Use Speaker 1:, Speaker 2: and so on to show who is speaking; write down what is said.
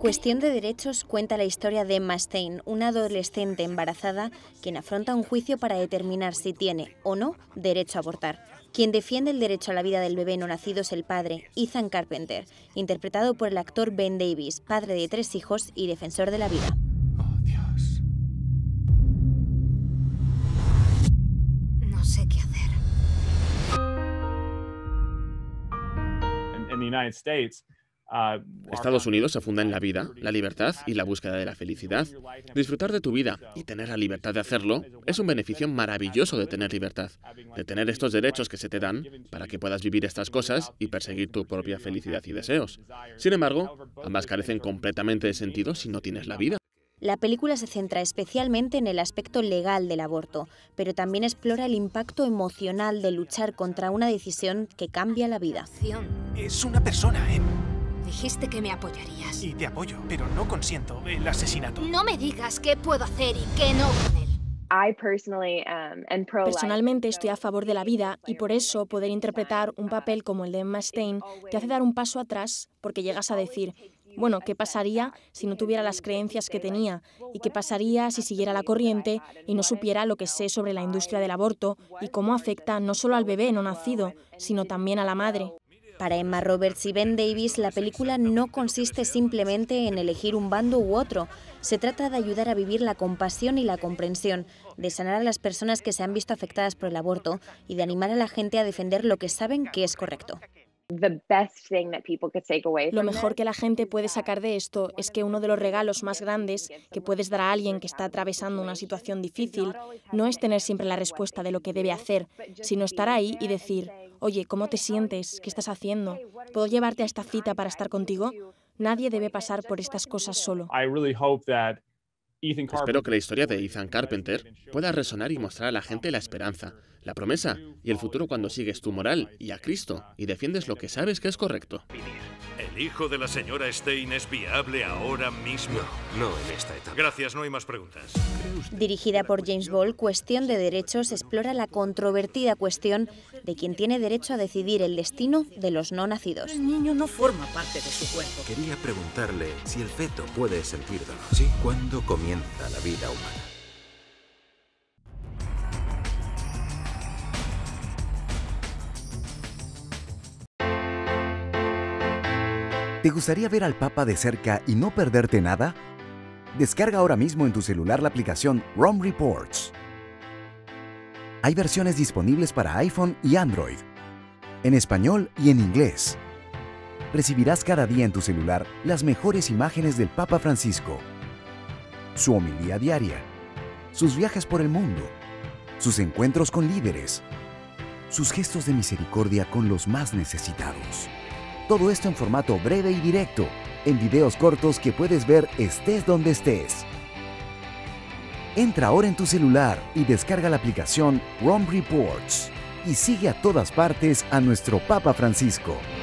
Speaker 1: Cuestión de Derechos cuenta la historia de Emma Stein, una adolescente embarazada quien afronta un juicio para determinar si tiene o no derecho a abortar. Quien defiende el derecho a la vida del bebé no nacido es el padre, Ethan Carpenter, interpretado por el actor Ben Davis, padre de 3 hijos y defensor de la vida.
Speaker 2: Oh, Dios.
Speaker 3: No sé qué hacer.
Speaker 4: Estados Unidos se funda en la vida, la libertad y la búsqueda de la felicidad. Disfrutar de tu vida y tener la libertad de hacerlo es un beneficio maravilloso de tener libertad, de tener estos derechos que se te dan para que puedas vivir estas cosas y perseguir tu propia felicidad y deseos. Sin embargo, ambas carecen completamente de sentido si no tienes la vida.
Speaker 1: La película se centra especialmente en el aspecto legal del aborto, pero también explora el impacto emocional de luchar contra una decisión que cambia la vida.
Speaker 2: Es una persona, ¿eh?
Speaker 3: Dijiste que me apoyarías.
Speaker 2: Y te apoyo, pero no consiento el asesinato.
Speaker 3: No me digas qué puedo hacer y qué no con él.
Speaker 5: Personalmente estoy a favor de la vida y por eso poder interpretar un papel como el de Emma Stein te hace dar un paso atrás porque llegas a decir, bueno, ¿qué pasaría si no tuviera las creencias que tenía? ¿Y qué pasaría si siguiera la corriente y no supiera lo que sé sobre la industria del aborto y cómo afecta no solo al bebé no nacido, sino también a la madre?
Speaker 1: Para Emma Roberts y Ben Davis, la película no consiste simplemente en elegir un bando u otro. Se trata de ayudar a vivir la compasión y la comprensión, de sanar a las personas que se han visto afectadas por el aborto y de animar a la gente a defender lo que saben que es correcto.
Speaker 5: Lo mejor que la gente puede sacar de esto es que uno de los regalos más grandes que puedes dar a alguien que está atravesando una situación difícil no es tener siempre la respuesta de lo que debe hacer, sino estar ahí y decir, oye, ¿cómo te sientes? ¿Qué estás haciendo? ¿Puedo llevarte a esta cita para estar contigo? Nadie debe pasar por estas cosas solo.
Speaker 4: Espero que la historia de Ethan Carpenter pueda resonar y mostrar a la gente la esperanza, la promesa y el futuro cuando sigues tu moral y a Cristo y defiendes lo que sabes que es correcto.
Speaker 6: ¿El hijo de la señora Stein es viable ahora mismo?
Speaker 7: No en esta etapa.
Speaker 6: Gracias, no hay más preguntas.
Speaker 1: Dirigida por James Ball, Cuestión de Derechos explora la controvertida cuestión de quién tiene derecho a decidir el destino de los no nacidos.
Speaker 8: El niño no forma parte de su cuerpo.
Speaker 7: Quería preguntarle si el feto puede sentir dolor. Sí, ¿cuándo comienza la vida humana?
Speaker 9: ¿Te gustaría ver al Papa de cerca y no perderte nada? Descarga ahora mismo en tu celular la aplicación Rome Reports. Hay versiones disponibles para iPhone y Android, en español y en inglés. Recibirás cada día en tu celular las mejores imágenes del Papa Francisco, su homilía diaria, sus viajes por el mundo, sus encuentros con líderes, sus gestos de misericordia con los más necesitados. Todo esto en formato breve y directo, en videos cortos que puedes ver estés donde estés. Entra ahora en tu celular y descarga la aplicación Rome Reports y sigue a todas partes a nuestro Papa Francisco.